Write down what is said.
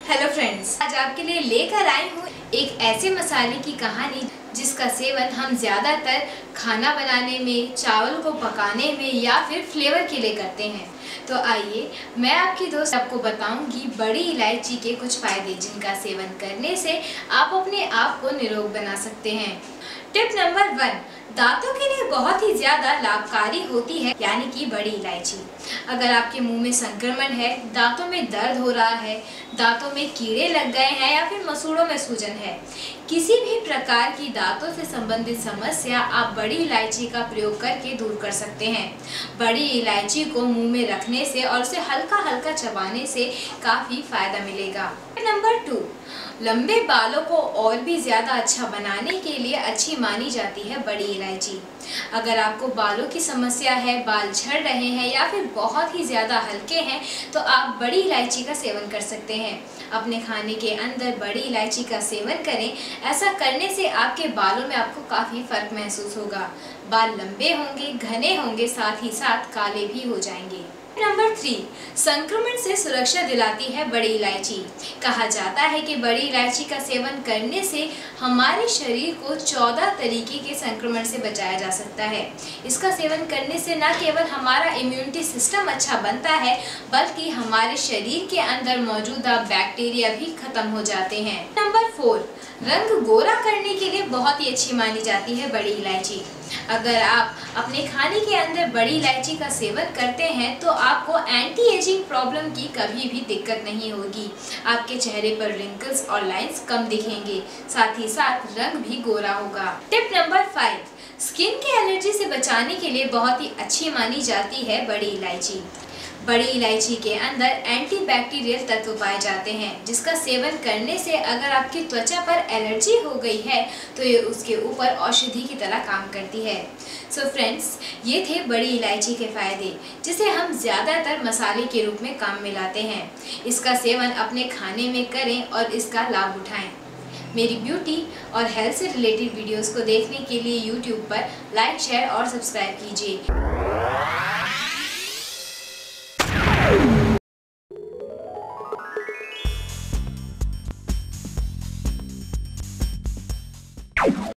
Hello friends, आज आपके लिए लेकर आई हूँ एक ऐसे मसाले की कहानी जिसका सेवन हम ज़्यादातर खाना बनाने में, चावल को पकाने में या फिर फ्लेवर के लिए करते हैं। तो आइए मैं आपकी दोस्त आपको बताऊंगी बड़ी इलायची के कुछ फ़ायदे जिनका सेवन करने से आप अपने आप को निरोग बना सकते हैं। टिप नंबर 1, दांतों के लिए बहुत ही ज़्यादा लाभकारी होती है यानी कि बड़ी इलायची। अगर आपके मुंह में संक्रमण है, दांतों में दर्द हो रहा है, दांतों में कीड़े लग गए हैं या फिर मसूड़ों में सूजन है, किसी भी प्रकार की दांतों से संबंधित समस्या आप बड़ी इलायची का प्रयोग करके दूर कर सकते हैं। बड़ी इलायची को मुंह में रखने से और उसे हल्का हल्का चबाने से काफ़ी फायदा मिलेगा। नंबर 2, लंबे बालों को और भी ज़्यादा अच्छा बनाने के लिए अच्छी मानी जाती है बड़ी इलायची। अगर आपको बालों की समस्या है, बाल झड़ रहे हैं या फिर बहुत ही ज़्यादा हल्के हैं तो आप बड़ी इलायची का सेवन कर सकते हैं। अपने खाने के अंदर बड़ी इलायची का सेवन करें। ऐसा करने से आपके बालों में आपको काफ़ी फ़र्क महसूस होगा। बाल लंबे होंगे, घने होंगे, साथ ही साथ काले भी हो जाएंगे। नंबर 3, संक्रमण से सुरक्षा दिलाती है बड़ी इलायची। कहा जाता है कि बड़ी इलायची का सेवन करने से हमारे शरीर को 14 तरीके के संक्रमण से बचाया जा सकता है। इसका सेवन करने से न केवल हमारा इम्यूनिटी सिस्टम अच्छा बनता है बल्कि हमारे शरीर के अंदर मौजूदा बैक्टीरिया भी खत्म हो जाते हैं। नंबर 4, रंग गोरा करने के लिए बहुत ही अच्छी मानी जाती है बड़ी इलायची। अगर आप अपने खाने के अंदर बड़ी इलायची का सेवन करते हैं तो आपको एंटी एजिंग प्रॉब्लम की कभी भी दिक्कत नहीं होगी। आपके चेहरे पर रिंकल्स और लाइंस कम दिखेंगे, साथ ही साथ रंग भी गोरा होगा। टिप नंबर 5, स्किन के एलर्जी से बचाने के लिए बहुत ही अच्छी मानी जाती है बड़ी इलायची। बड़ी इलायची के अंदर एंटीबैक्टीरियल तत्व पाए जाते हैं जिसका सेवन करने से अगर आपकी त्वचा पर एलर्जी हो गई है तो ये उसके ऊपर औषधि की तरह काम करती है। सो फ्रेंड्स, ये थे बड़ी इलायची के फ़ायदे जिसे हम ज़्यादातर मसाले के रूप में काम में लाते हैं। इसका सेवन अपने खाने में करें और इसका लाभ उठाएं। मेरी ब्यूटी और हेल्थ से रिलेटेड वीडियोस को देखने के लिए यूट्यूब पर लाइक, शेयर और सब्सक्राइब कीजिए।